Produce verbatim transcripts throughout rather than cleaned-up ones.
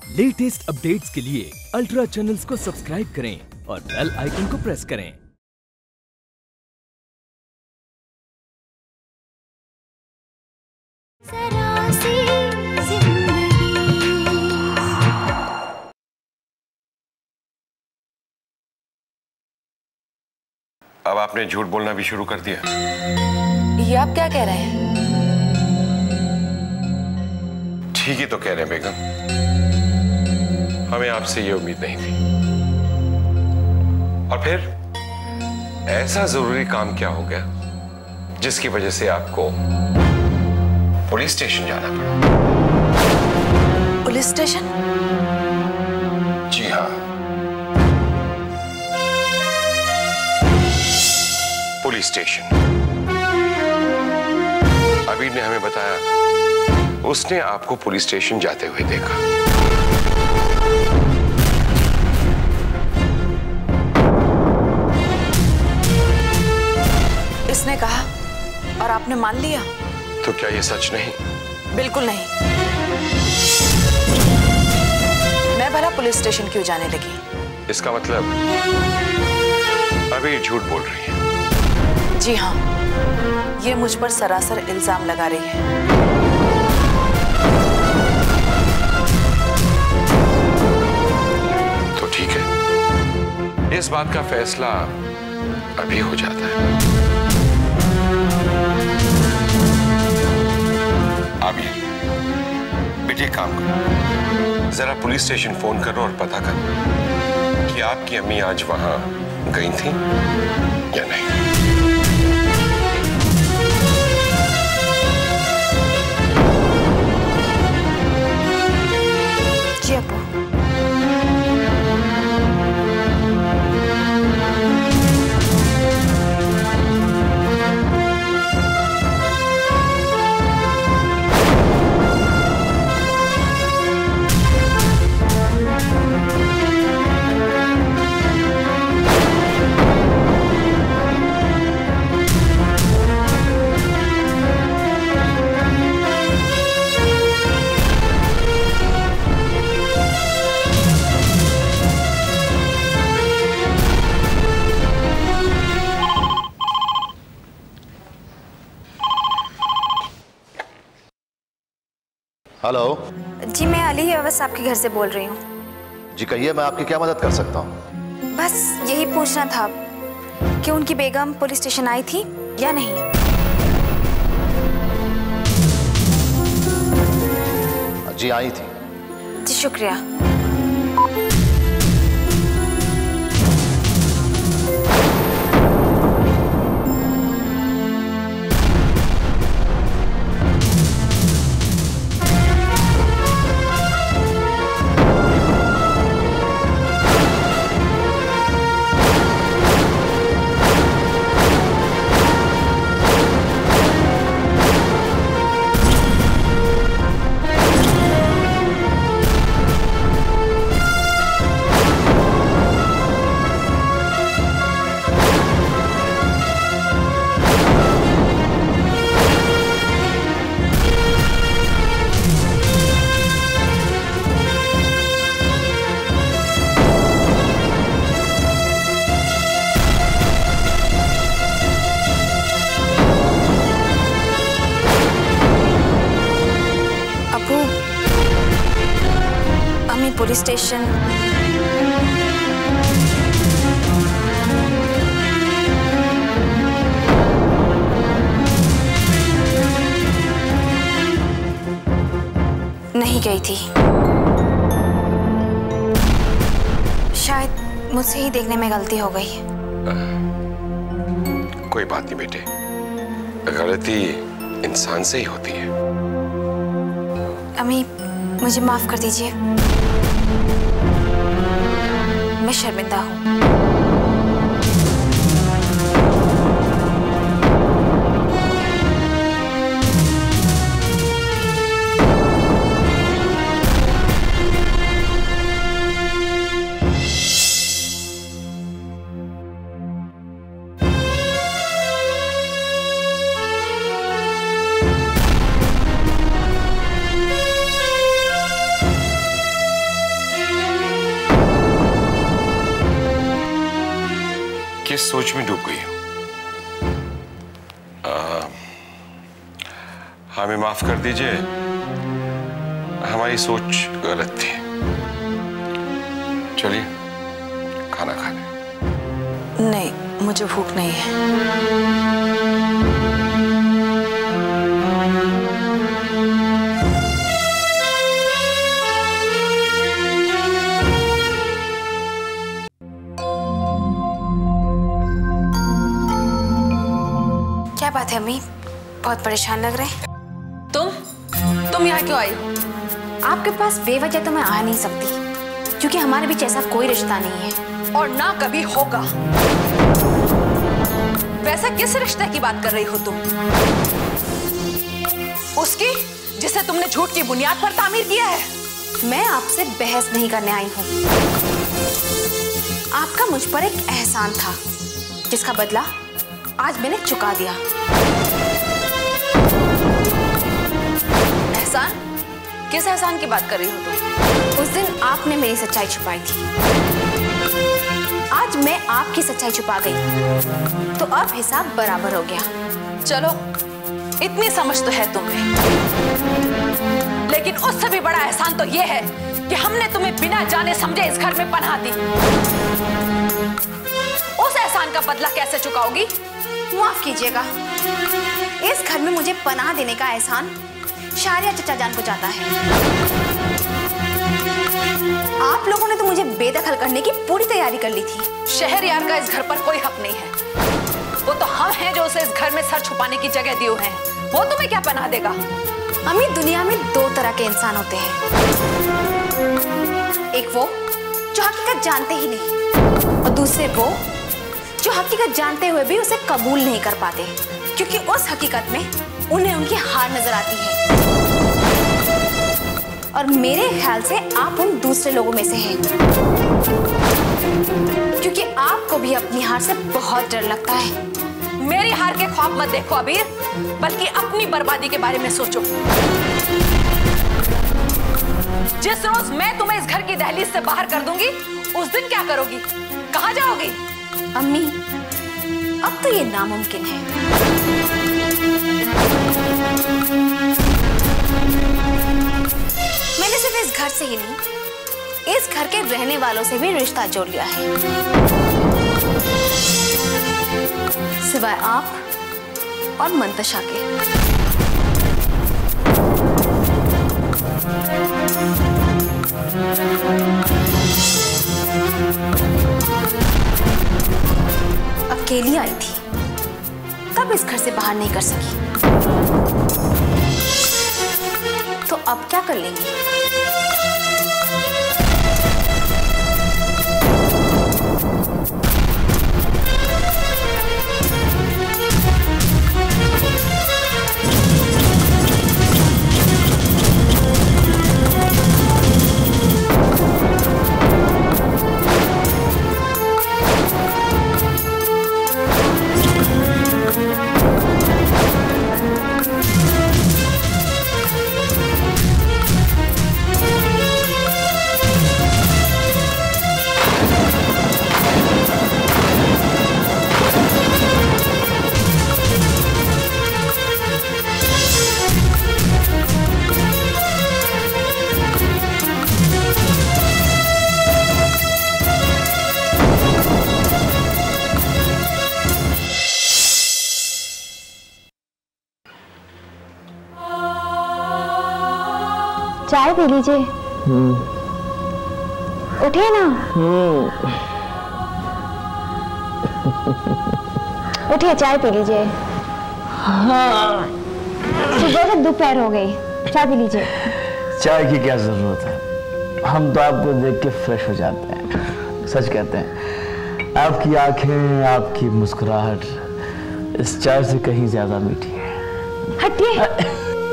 Latest updates के लिए ultra channels को सब्सक्राइब करें और बेल आइकन को प्रेस करें। अब आपने झूठ बोलना भी शुरू कर दिया। ये आप क्या कह रहे हैं? ठीक ही तो कह रहे हैं बेगम, हमें आपसे ये उम्मीद नहीं थी। और फिर ऐसा जरूरी काम क्या हो गया जिसकी वजह से आपको पुलिस स्टेशन जाना पड़ा? Police station? जी हाँ, पुलिस स्टेशन। अबीर ने हमें बताया उसने आपको पुलिस स्टेशन जाते हुए देखा। इसने कहा और आपने मान लिया? तो क्या ये सच नहीं? बिल्कुल नहीं। मैं भला पुलिस स्टेशन क्यों जाने लगी? इसका मतलब अबीर झूठ बोल रही है। जी हाँ, ये मुझ पर सरासर इल्जाम लगा रही है। तो ठीक है, इस बात का फैसला अभी हो जाता है। अभी बेटे काम करो, जरा पुलिस स्टेशन फोन करो और पता करो कि आपकी अम्मी आज वहां गई थी या नहीं। जी अब्बू। हेलो जी, मैं अली अवस आपके घर से बोल रही हूँ। जी कहिए, मैं आपकी क्या मदद कर सकता हूँ? बस यही पूछना था कि उनकी बेगम पुलिस स्टेशन आई थी या नहीं। जी आई थी। जी शुक्रिया। पुलिस स्टेशन नहीं गई थी। शायद मुझसे ही देखने में गलती हो गई। आ, कोई बात नहीं बेटे, गलती इंसान से ही होती है। अम्मी मुझे माफ कर दीजिए, मैं शर्मिंदा हूँ। इस सोच में डूब गई हूं। हमें माफ कर दीजिए, हमारी सोच गलत थी। चलिए खाना खा लें। नहीं, मुझे भूख नहीं है। क्या बात है अम्मी, बहुत परेशान लग रहे हैं। तुम तुम यहाँ क्यों आई हो? आपके पास बेवजह तो मैं आ नहीं सकती, क्योंकि हमारे बीच ऐसा कोई रिश्ता नहीं है और ना कभी होगा। वैसे किस रिश्ते की बात कर रही हो तुम? उसकी जिसे तुमने झूठ की बुनियाद पर तामीर किया है। मैं आपसे बहस नहीं करने आई हूँ। आपका मुझ पर एक एहसान था, जिसका बदला आज मैंने चुका दिया। एहसान? किस एहसान की बात कर रही हो तुम? उस दिन आपने मेरी सच्चाई छुपाई थी, आज मैं आपकी सच्चाई छुपा गई, तो अब हिसाब बराबर हो गया। चलो, इतनी समझ तो है तुम्हें, लेकिन उससे भी बड़ा एहसान तो यह है कि हमने तुम्हें बिना जाने समझे इस घर में पनाह दी। उस एहसान का बदला कैसे चुकाओगी? माफ कीजिएगा, इस घर में मुझे पनाह देने का एहसान शारिया चचा जान को जाता है। आप लोगों ने तो मुझे बेदखल करने की पूरी तैयारी कर ली थी। शहरयार का इस घर पर कोई हक नहीं है। वो तो हम हैं जो उसे इस घर में सर छुपाने की जगह दिए हैं। वो तुम्हें क्या पनाह देगा? अम्मी, दुनिया में दो तरह के इंसान होते हैं, एक वो जो हकीकत जानते ही नहीं, और दूसरे वो जो हकीकत जानते हुए भी उसे कबूल नहीं कर पाते, क्योंकि उस हकीकत में उन्हें उनकी हार नजर आती है। और मेरे ख्याल से आप उन दूसरे लोगों में से हैं, क्योंकि आपको भी अपनी हार से बहुत डर लगता है। मेरी हार के ख्वाब मत देखो अबीर, बल्कि अपनी बर्बादी के बारे में सोचो। जिस रोज मैं तुम्हें इस घर की दहलीज से बाहर कर दूंगी, उस दिन क्या करोगी? कहां जाओगी? अम्मी, अब तो ये नामुमकिन है। मैंने सिर्फ इस घर से ही नहीं, इस घर के रहने वालों से भी रिश्ता जोड़ लिया है, सिवाय आप और मंतशा के। अकेली आई थी, तब इस घर से बाहर नहीं कर सकी, तो अब क्या कर लेंगी? चाय पी लीजिए। उठिए ना। उठिए, चाय पी लीजिए। हाँ। सुबह से दोपहर हो गई, चाय पी लीजिए। चाय की क्या जरूरत है, हम तो आपको देख के फ्रेश हो जाते हैं। सच कहते हैं, आपकी आंखें, आपकी मुस्कुराहट इस चाय से कहीं ज्यादा मीठी है। हटिए।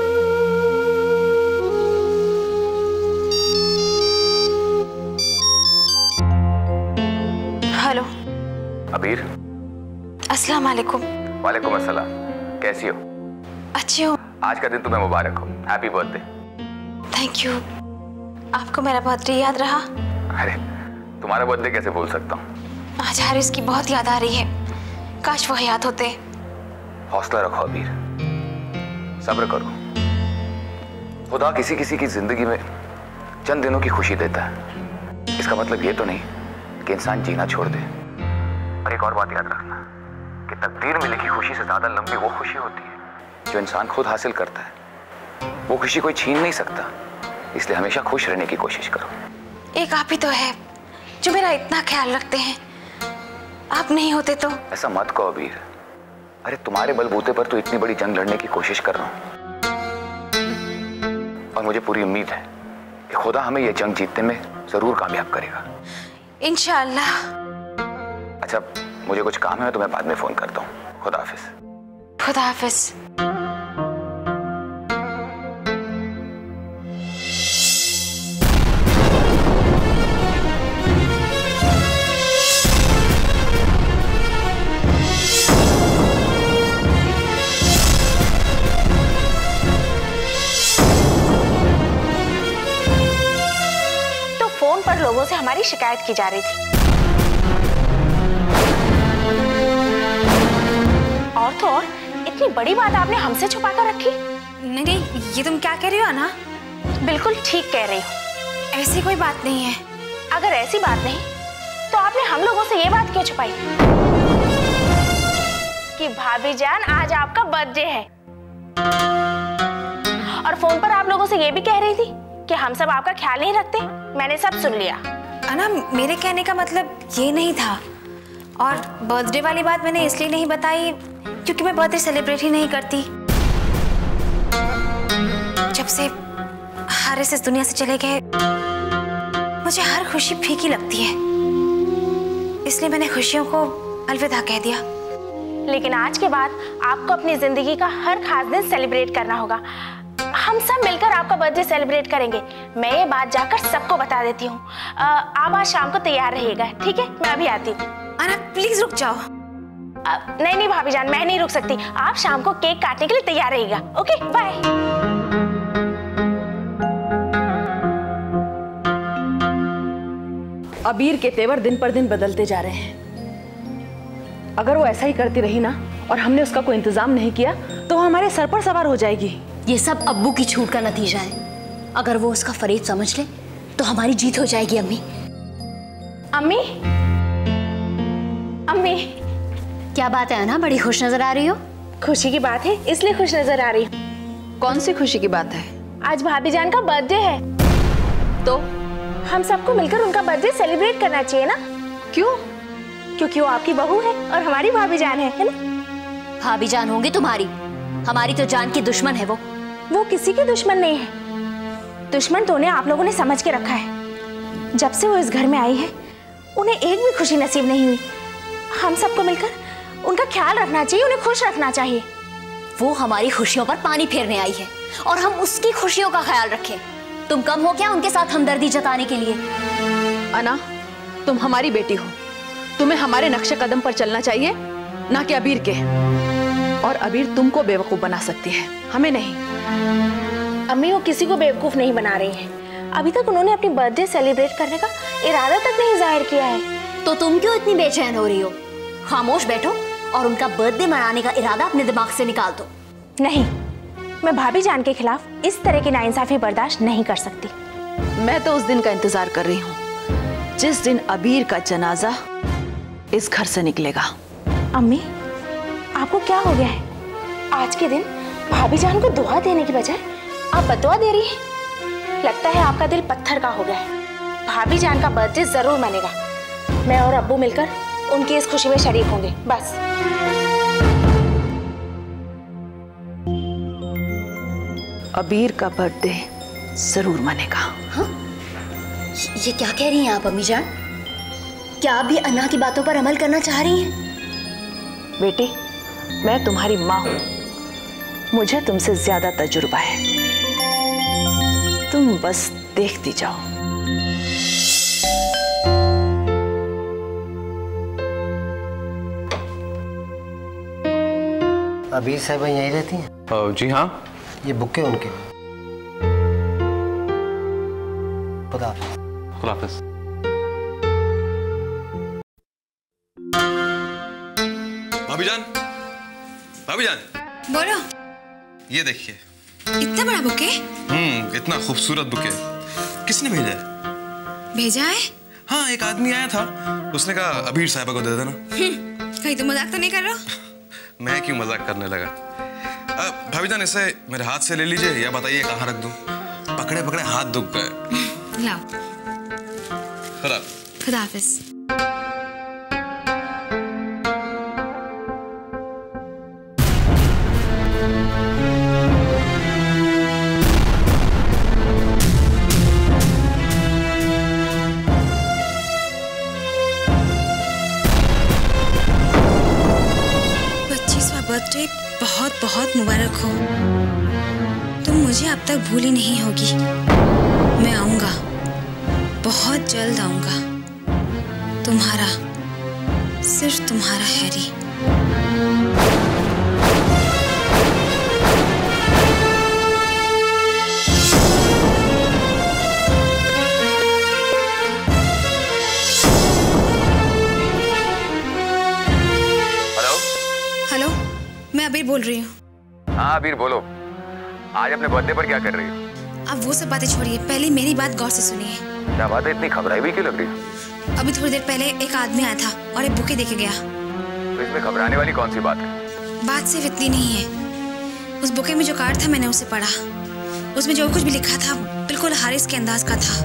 हेलो अबीर। अस्सलाम वालेकुम। वालेकुम अस्सलाम। कैसी हो? अच्छी हूँ। आज का दिन तुम्हें मुबारक हो। Happy birthday. Thank you. आपको मेरा बर्थडे याद रहा? अरे तुम्हारा बर्थडे कैसे भूल सकता हूँ। आज हारिस की बहुत याद आ रही है। काश वो हयात होते। हौसला रखो अबीर, सब्र करो। खुदा किसी किसी की जिंदगी में चंद दिनों की खुशी देता है। इसका मतलब ये तो नहीं कि इंसान जीना छोड़ दे। और एक और बात याद रखना कि तकदीर में लिखी खुशी से ज्यादा लंबी वो खुशी होती है जो इंसान खुद हासिल करता है। वो खुशी कोई छीन नहीं सकता, इसलिए हमेशा खुश रहने की कोशिश करो। एक आप ही तो है जो मेरा इतना ख्याल रखते हैं। आप नहीं होते तो। ऐसा मत कहो अबीर। अरे तुम्हारे बलबूते पर तो इतनी बड़ी जंग लड़ने की कोशिश कर रहा हूं, और मुझे पूरी उम्मीद है कि खुदा हमें यह जंग जीतने में जरूर कामयाब करेगा। इंशाअल्लाह। अच्छा, मुझे कुछ काम है तो मैं बाद में फोन करता हूँ। खुदा हाफिज। खुदा हाफिज। फोन पर लोगों से हमारी शिकायत की जा रही थी, और तो और इतनी बड़ी बात आपने हमसे छुपा कर रखी। नहीं नहीं, ये तुम क्या कह रही हो अना? बिल्कुल ठीक कह रही हो। ऐसी कोई बात नहीं है। अगर ऐसी बात नहीं तो आपने हम लोगों से ये बात क्यों छुपाई कि भाभी जान आज आपका बर्थडे है, और फोन पर आप लोगों से ये भी कह रही थी कि हम सब आपका ख्याल नहीं रखते। मैंने सब सुन लिया। अना, मेरे कहने का मतलब ये नहीं था। और बर्थडे वाली बात मैंने इसलिए नहीं बताई क्योंकि मैं बर्थडे सेलिब्रेट ही नहीं करती। जब से हारिस इस दुनिया से चले गए मुझे हर खुशी फीकी लगती है, इसलिए मैंने खुशियों को अलविदा कह दिया। लेकिन आज के बाद आपको अपनी जिंदगी का हर खास दिन सेलिब्रेट करना होगा। हम सब मिलकर आपका बर्थडे सेलिब्रेट करेंगे। मैं ये बात जाकर सबको बता देती हूँ। आप आज शाम को तैयार रहिएगा, ठीक है? मैं अभी आती हूँ। अना प्लीज रुक जाओ। आ, नहीं नहीं भाभी जान, मैं नहीं रुक सकती। आप शाम को केक काटने के लिए तैयार रहिएगा। Okay, bye. अबीर के तेवर दिन पर दिन बदलते जा रहे हैं। अगर वो ऐसा ही करती रही ना और हमने उसका कोई इंतजाम नहीं किया तो वो हमारे सर पर सवार हो जाएगी। ये सब अब्बू की छूट का नतीजा है। अगर वो उसका फरेब समझ ले तो हमारी जीत हो जाएगी। अम्मी अम्मी अम्मी क्या बात है ना, बड़ी खुश नजर आ रही हो? खुशी की बात है इसलिए खुश नजर आ रही हूँ। कौन सी खुशी की बात है? आज भाभी जान का बर्थडे है, तो हम सबको मिलकर उनका बर्थडे सेलिब्रेट करना चाहिए ना? क्यों? क्योंकि वो आपकी बहू है और हमारी भाभी जान है, है ना? भाभी जान होंगी तुम्हारी, हमारी तो जान की दुश्मन है वो। वो किसी की दुश्मन नहीं है। दुश्मन तो उन्हें आप लोगों ने समझ के रखा है। जब से वो इस घर में आई है उन्हें एक भी खुशी नसीब नहीं हुई। हम सबको मिलकर उनका ख्याल रखना चाहिए, उन्हें खुश रखना चाहिए। वो हमारी खुशियों पर पानी फेरने आई है और हम उसकी खुशियों का ख्याल रखें। तुम कम हो क्या उनके साथ हमदर्दी जताने के लिए? अना, तुम हमारी बेटी हो, तुम्हें हमारे नक्शे कदम पर चलना चाहिए, ना कि अबीर के। और अबीर तुमको बेवकूफ बना सकती है, हमें नहीं। अम्मी, वो किसी को बेवकूफ नहीं बना रही हैं। अभी तक उन्होंने अपनी बर्थडे सेलिब्रेट करने का इरादा तक नहीं जाहिर किया है। तो तुम क्यों इतनी बेचैन हो रही हो? खामोश बैठो और उनका बर्थडे मनाने का इरादा अपने दिमाग से निकाल दो। नहीं, मैं भाभी जान के खिलाफ इस तरह की नाइंसाफी बर्दाश्त नहीं कर सकती। मैं तो उस दिन का इंतजार कर रही हूँ जिस दिन अबीर का जनाजा इस घर से निकलेगा। अम्मी, आपको क्या हो गया है? आज के दिन भाभी जान को दुआ देने की बजाय आप बदुआ दे रही हैं। लगता है आपका दिल पत्थर का हो गया है। भाभी जान का बर्थडे जरूर मनेगा। मैं और अब्बू मिलकर उनकी इस खुशी में शरीक होंगे, बस। अबीर का बर्थडे जरूर मनेगा। हाँ? ये क्या कह रही हैं आप अम्मी जान? क्या आप भी अन्ना की बातों पर अमल करना चाह रही हैं? बेटी, मैं तुम्हारी माँ हूं, मुझे तुमसे ज्यादा तजुर्बा है। तुम बस देखती जाओ। अबीर साहब यहीं रहती हैं? जी हाँ। ये बुक है उनके। खुदा हाफिज़। खुदा हाफिज़। भाभी जान, बोलो। ये देखिए। इतना बड़ा बुके? हम्म, इतना खूबसूरत बुके किसने भेजा है? भेजा है? हाँ, एक आदमी आया था, उसने कहा अबीर साहिबा को दे देना। कहीं तो मजाक तो नहीं कर रहा? मैं क्यों मजाक करने लगा? भाभी जान, इसे मेरे हाथ से ले लीजिए या बताइए कहाँ रख दूं? पकड़े पकड़े हाथ दुख गए। लाओ। खुदा खुदा हाफिज। बर्थडे बहुत बहुत मुबारक हो। तुम मुझे अब तक भूली नहीं होगी। मैं आऊंगा, बहुत जल्द आऊंगा। तुम्हारा, सिर्फ तुम्हारा हैरी। मैं अबीर बोल रही हूँ। हाँ अबीर बोलो, आज अपने बर्थडे पर क्या कर रही हो? अब वो सब बातें छोड़िए, पहले मेरी बात गौर से सुनिए। क्या बात है, इतनी घबराई हुई क्यों लग रही हो? अभी थोड़ी देर पहले एक आदमी आया था और एक बुके देके गया। तो इसमें घबराने वाली कौन सी बात है? बात सिर्फ इतनी नहीं है। उस बुके में जो कार्ड था मैंने उसे पढ़ा। उसमें जो कुछ भी लिखा था बिल्कुल हारिस के अंदाज का था।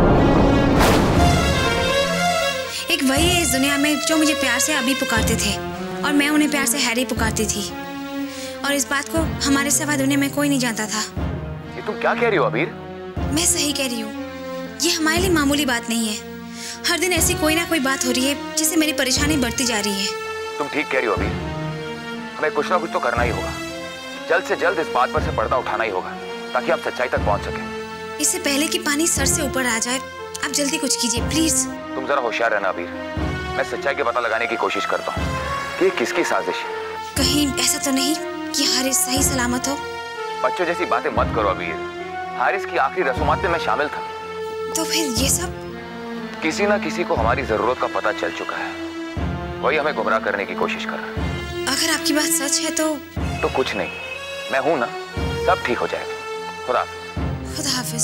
एक वही है इस दुनिया में जो मुझे प्यार से अबी पुकारते थे और मैं उन्हें प्यार से हैरी पुकारती थी। और इस बात को हमारे सिवा दुनिया में कोई नहीं जानता था। ये तुम क्या कह रही हो अबीर? मैं सही कह रही हूँ। ये हमारे लिए मामूली बात नहीं है। हर दिन ऐसी कोई ना कोई बात हो रही है जिससे मेरी परेशानी बढ़ती जा रही है। तुम ठीक कह रही हो अबीर। हमें कुछ ना कुछ तो करना ही होगा। जल्द से जल्द इस बात पर से पर्दा उठाना ही होगा ताकि हम सच्चाई तक पहुँच सके। इससे पहले कि पानी सर से ऊपर आ जाए, आप जल्दी कुछ कीजिए प्लीज। तुम जरा होशियार रहना अबीर। मैं सच्चाई का पता लगाने की कोशिश करता हूँ कि ये किसकी साजिश है। कहीं ऐसा तो नहीं कि हारिस सही सलामत हो? बच्चों जैसी बातें मत करो अबीर। हारिस की आखिरी रस्मात में मैं शामिल था। तो फिर ये सब? किसी ना किसी को हमारी जरूरत का पता चल चुका है, वही हमें गुमराह करने की कोशिश कर रहा है। अगर आपकी बात सच है तो तो कुछ नहीं, मैं हूं ना, सब ठीक हो जाएगा। खुदा खुदा हाफिज।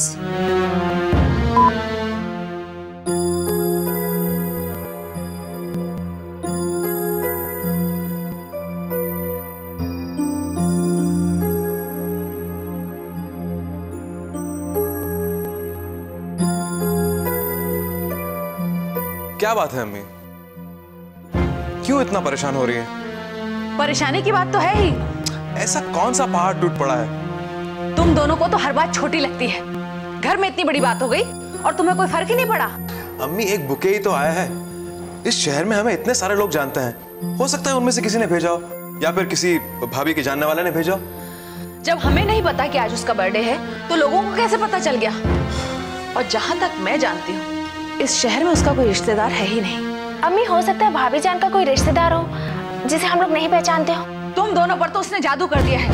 क्या बात है अम्मी, क्यों इतना परेशान हो रही है? परेशानी की बात तो है ही। ऐसा कौन सा पहाड़ टूट पड़ा है? तुम दोनों को तो हर बात छोटी लगती है। घर में इतनी बड़ी बात हो गई और तुम्हें कोई फर्क ही नहीं पड़ा। अम्मी एक बुके ही तो आया है। इस शहर में हमें इतने सारे लोग जानते हैं, हो सकता है उनमें से किसी ने भेजा हो या फिर किसी भाभी के जानने वाले ने भेजा हो। जब हमें नहीं पता कि आज उसका बर्थडे है तो लोगों को कैसे पता चल गया? और जहां तक मैं जानती हूँ इस शहर में उसका कोई रिश्तेदार है ही नहीं। अम्मी हो सकता है भाभी जान का कोई रिश्तेदार हो जिसे हम लोग नहीं पहचानते हो। तुम दोनों पर तो उसने जादू कर दिया है,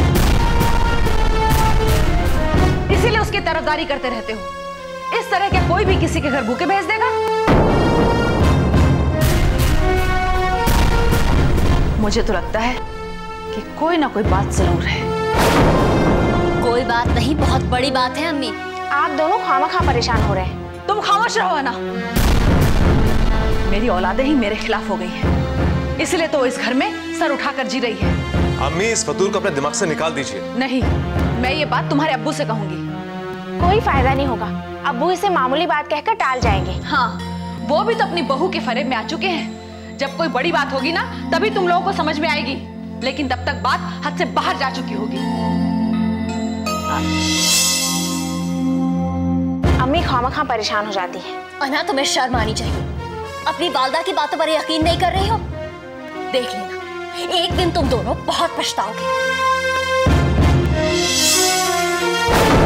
इसीलिए उसकी तरफदारी करते रहते हो। इस तरह के कोई भी किसी के घर भूखे भेज देगा? मुझे तो लगता है कि कोई ना कोई बात जरूर है। कोई बात नहीं, बहुत बड़ी बात है अम्मी। आप दोनों खामखा परेशान हो रहे हैं। तुम खामोश रहो ना। मेरी औलादें ही मेरे खिलाफ हो गई हैं, इसलिए तो इस घर में सर उठाकर जी रही है। अम्मी इस फतूर को अपने दिमाग से निकाल दीजिए। नहीं, मैं ये बात तुम्हारे अब्बू से कहूंगी। कोई फायदा नहीं होगा, अब्बू इसे मामूली बात कहकर टाल जाएंगे। हाँ, वो भी तो अपनी बहू के फरेब में आ चुके हैं। जब कोई बड़ी बात होगी ना तभी तुम लोगों को समझ में आएगी, लेकिन तब तक बात हद से बाहर जा चुकी होगी। अम्मी खामखा परेशान हो जाती है। अना तुम्हें शर्म आनी चाहिए। अपनी वालदा की बातों पर यकीन नहीं कर रही हो? देख लेना, एक दिन तुम दोनों बहुत पछताओगे।